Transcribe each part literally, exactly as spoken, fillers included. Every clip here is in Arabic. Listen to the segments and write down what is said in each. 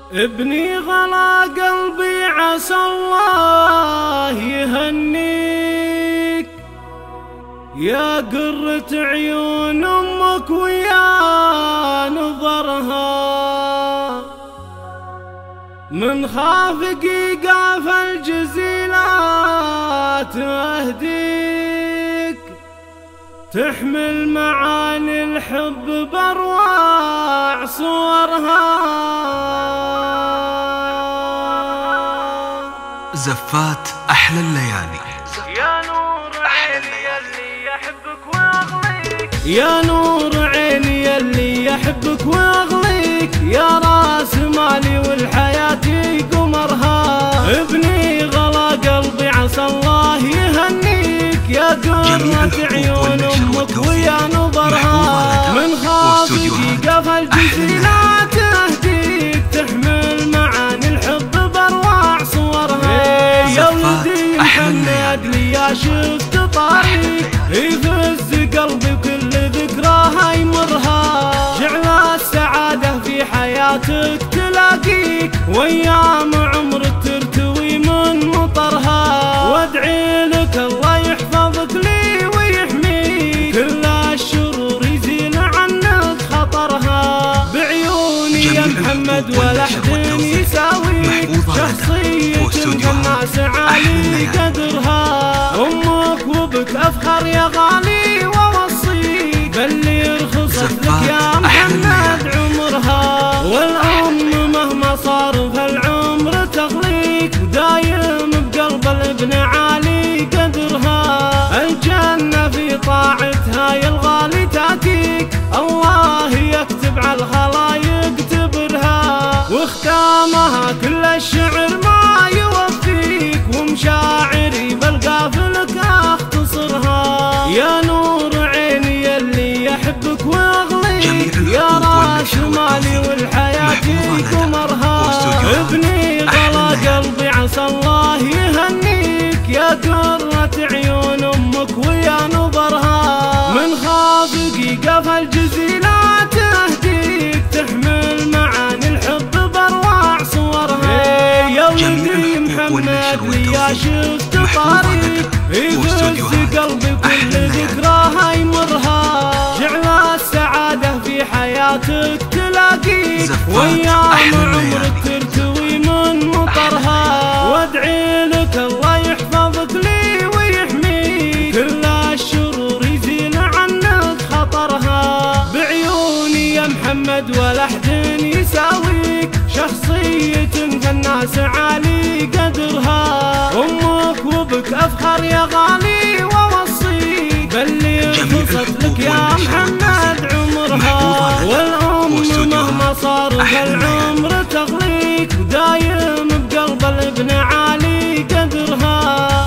ابني غلا قلبي عسى الله يهنيك، يا قرة عيون أمك ويا نظرها، من خافق قاف الجزيلات أهديك، تحمل معاني الحب بأروع صورها. زفات أحلى الليالي. يا نور عيني يلي يحبك ويغليك، يا نور عيني يلي يحبك ويغليك، يا راس مالي والحياة قمرها. ابني غلا قلبي عسى الله يهنيك، يا قرة عيون أمك ويا نظرها، من خافقي قفا الجزيلات تهديك، تحمل معاني الحب بأروع صورها. يا ولدي محمد لي يا شفت طريق يفز قلبي وكل ذكراها يمرها، جعل السعادة في حياتك تلاقيك، وايام عمرك ترتوي من مطرها. وادعي لك الله يحفظك لي ويحميك، كل الشرور يزيل عنك خطرها. بعيوني يا محمد ولا احد يساويك، شخصية الناس عالي قدرها. امك وبك افخر يا غالي واوصيك، بل يرخصت لك يا محمد عمرها. والام مهما صار فالعمر تغليك، ودايم بقلب الابن عالي قدرها. الجنة في طاعتها يا الغالي تاتيك، الله يكتب على الخلايق تبرها. واختامها كل الشعر ما يوفيك، ومشاعري بالقافلك اختصرها. يا نور عيني يلي يحبك ويغليك، يا راس مالي والحياة قمرها. ابني غلا قلبي عسى الله يهنيك، يا قرة عيون أمك ويا نظرها، من خافقي قفا الجزيلات تهديك، تحمل معاني الحب بأروع صورها. يا ولدي محمد لي يا شفت طريق يفز قلبي وكل ذكراها يمرها، جعل السعادة في حياتك تلاقيك، وايام عمرك ترتوي من مطرها. وادعي لك الله يحفظك لي ويحميك، كل الشرور يزيل عنك خطرها. بعيوني يا محمد ولا احد يساويك، شخصية الناس عالي قدرها. امك وبك افخر يا غالي واوصيك، بل يرخصت لك يا محمد عمرها. والام مهما صار فالعمر تغليك، ودايم بقلب الابن عالي قدرها.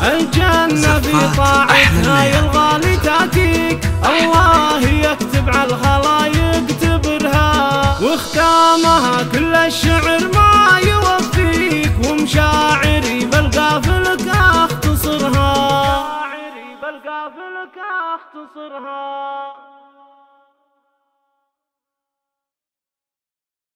الجنة في طاعتها يا الغالي تاتيك، الله يكتب على الخلايق تبرها. واختامها كل الشعر ما يوفيك، ومشاعري بالقافلك اختصرها.